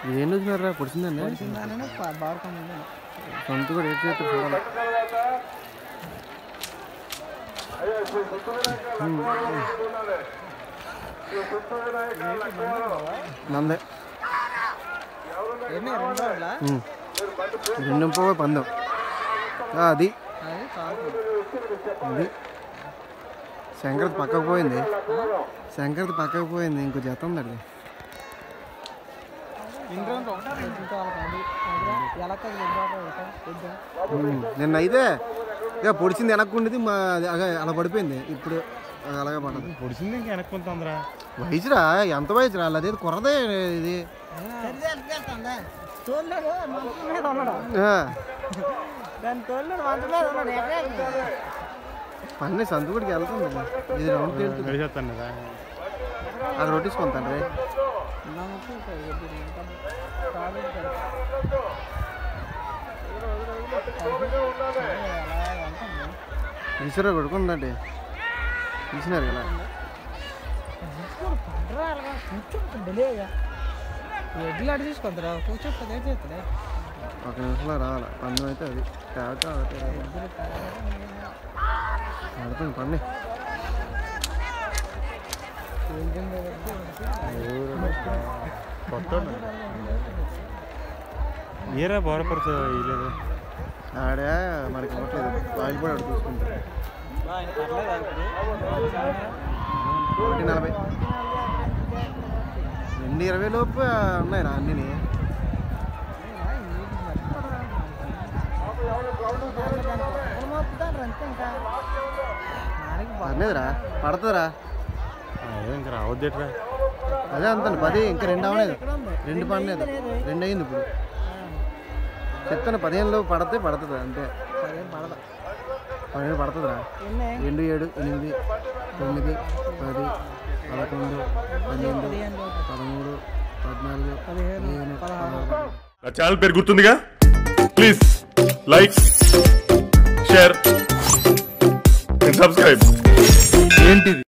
ఏం చూసినారా పొడిచిందండి సొంత కూడా ఏం చేస్తారు చూడాలి. నందే 2 పందెం అది అది శంకర్ది పక్కకు పోయింది. ఇంకో జత ఉంది అది. నిన్న అయితే ఇక పొడిచింది వెనక్కుండేది అలా పడిపోయింది. ఇప్పుడు అలాగే పడదు. పొడిచింది ఇంకా వెనక్కుంటుందిరా. వయసురా ఎంత వయసురా అలా అదేది కొరదే ఇది. పన్నీ సంతకుడికి వెళ్తుంది. ఇది రౌండ్కి వెళ్తుంది. అది రొట్టించుకుంటాను రే. ఈశ్వర కొడుకుందండి తీసినారు కదా. తీసుకుంటారా కూర్చోకపోతే ఏం చేస్తారా? 1 నిమిషంలో రావాలి. పందెం అయితే అది ఆడుతుంది పన్ను. ఏరా బోరపడుతు ఇలేదు ఆడే మనకి ఇవ్వట్లేదు. ఆయిల్ కూడా అడు చూసుకుంటారు. 1.40 2.20 లోపు ఉన్నాయి రా అన్నీ. అన్నదిరా పడుతుందిరా. ఇంకా రావద్దేట్రా. అదే అంత 10 ఇంకా 2 అవలేదు. 2 పడలేదు. 2 అయింది ఇప్పుడు. చెప్తాను 15 లోపు పడుతుంది అంతే. 15 పడుతుందిరా. 2, 7, 8, 9, 10, 11, 12, 13, 14, 15, 16. నా ఛానల్ పేరు గుర్తుందిగా? Please like, share and subscribe. ఏంటిది?